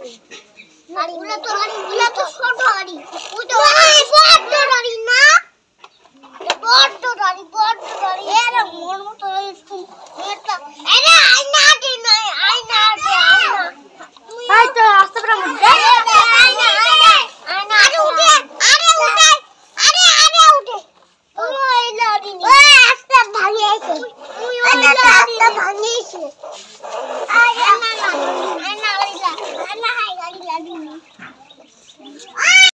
গাড়িগুলো তো ছোট গাড়ি। ওই তো বড় গাড়ি না, বড় গাড়ি এর মোর মতো এটা আরে আয়না দে না, আয়না এই তো রাস্তা পুরো মুড়ে আয়না আরে উঠে ওই লরি নি ওই রাস্তা ভাঙিয়েছে, ওই রাস্তা ভাঙিয়েছে। আয়না গাড়ি লাগেনি।